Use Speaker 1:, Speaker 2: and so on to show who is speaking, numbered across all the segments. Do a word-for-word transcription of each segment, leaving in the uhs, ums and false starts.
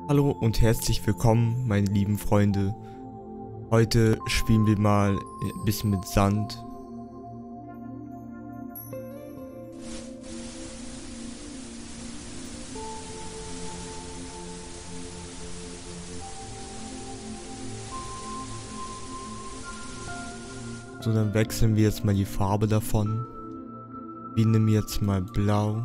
Speaker 1: Hallo und herzlich willkommen, meine lieben Freunde. Heute spielen wir mal ein bisschen mit Sand. So, dann wechseln wir jetzt mal die Farbe davon. Wir nehmen jetzt mal Blau.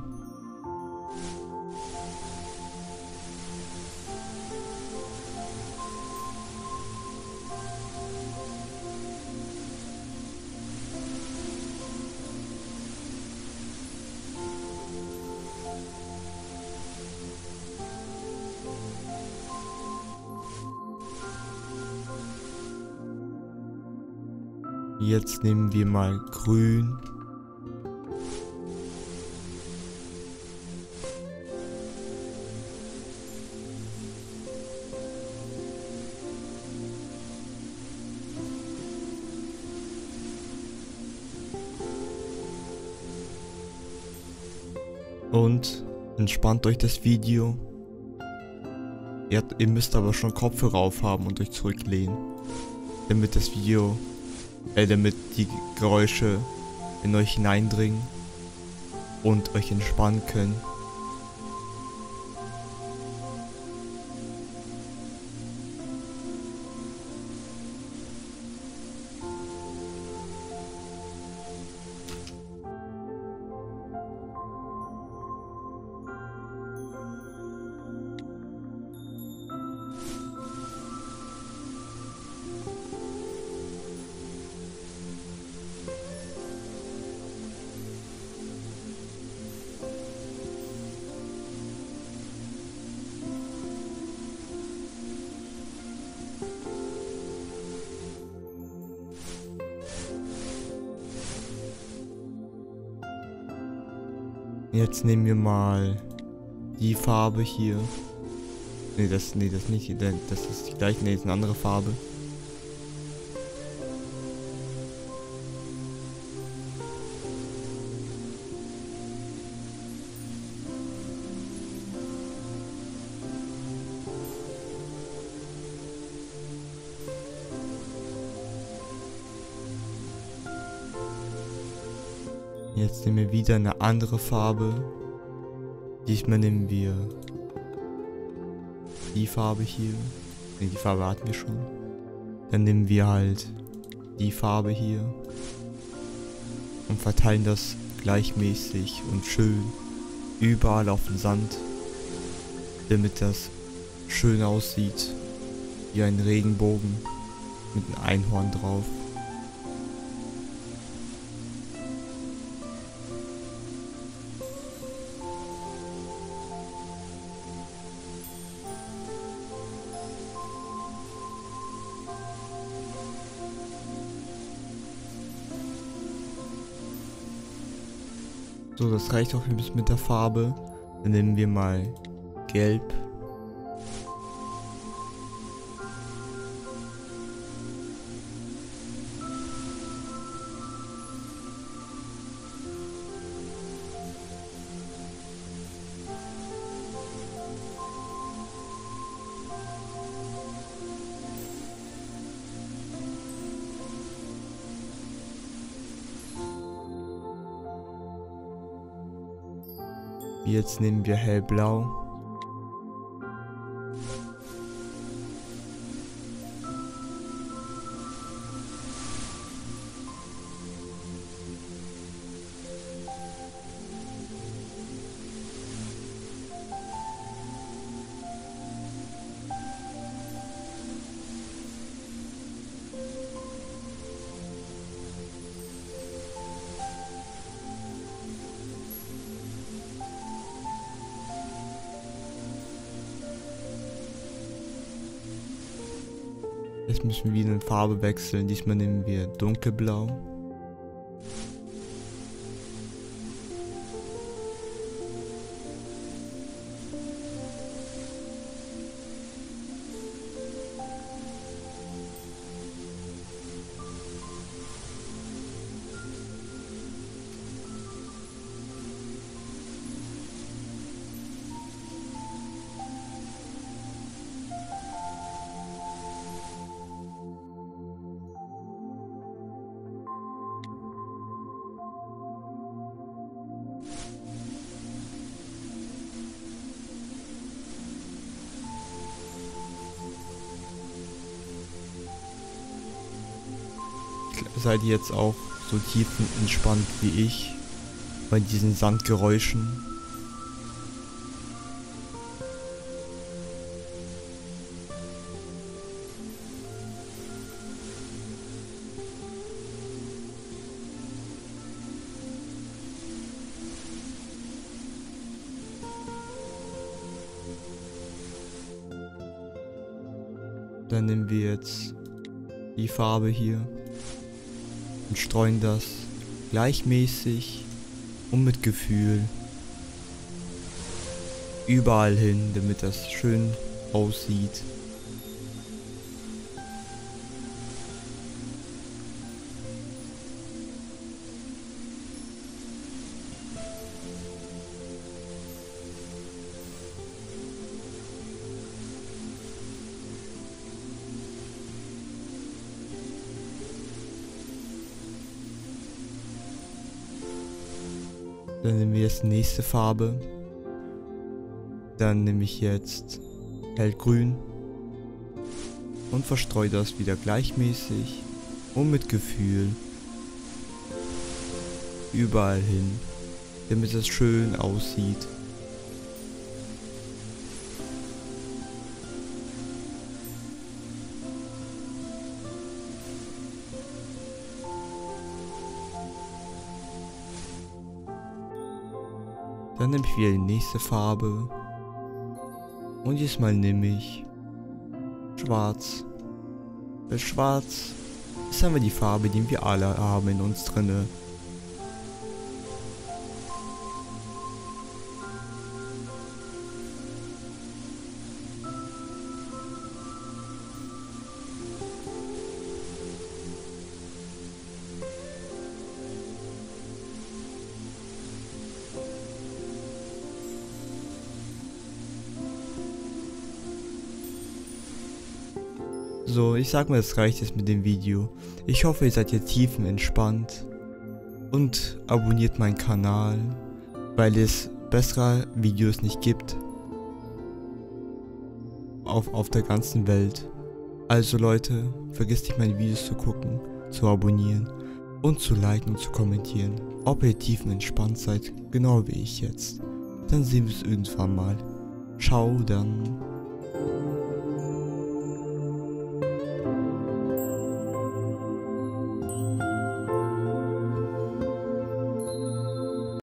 Speaker 1: Jetzt nehmen wir mal Grün. Und entspannt euch das Video. Ihr, ihr müsst aber schon Kopfhörer aufhaben und euch zurücklehnen, damit das Video, äh, damit die Geräusche in euch hineindringen und euch entspannen können. Jetzt nehmen wir mal die Farbe hier. Ne, das, nee, das nicht. Das ist die gleiche, ne, das ist eine andere Farbe. Jetzt nehmen wir wieder eine andere Farbe. Diesmal nehmen wir die Farbe hier. Ne, die Farbe hatten wir schon. Dann nehmen wir halt die Farbe hier und verteilen das gleichmäßig und schön überall auf den Sand, damit das schön aussieht, wie ein Regenbogen mit einem Einhorn drauf. So, das reicht auch ein bisschen mit der Farbe. Dann nehmen wir mal Gelb. Jetzt nehmen wir Hellblau. Jetzt müssen wir wieder eine Farbe wechseln. Diesmal nehmen wir Dunkelblau. seid ihr jetzt auch so tiefenentspannt wie ich bei diesen Sandgeräuschen. Dann nehmen wir jetzt die Farbe hier und streuen das gleichmäßig und mit Gefühl überall hin, damit das schön aussieht. Dann nehmen wir jetzt die nächste Farbe. Dann nehme ich jetzt hellgrün und verstreue das wieder gleichmäßig und mit Gefühl überall hin, damit es schön aussieht. Dann nehme ich wieder die nächste Farbe und diesmal nehme ich schwarz. Weil schwarz ist einfach die Farbe, die wir alle haben in uns drinne. So, ich sag mal, es reicht jetzt mit dem Video. Ich hoffe, ihr seid jetzt tiefenentspannt und abonniert meinen Kanal, weil es bessere Videos nicht gibt auf, auf der ganzen Welt. Also Leute, vergesst nicht meine Videos zu gucken, zu abonnieren und zu liken und zu kommentieren, ob ihr tiefenentspannt seid, genau wie ich jetzt. Dann sehen wir es irgendwann mal. Ciao dann.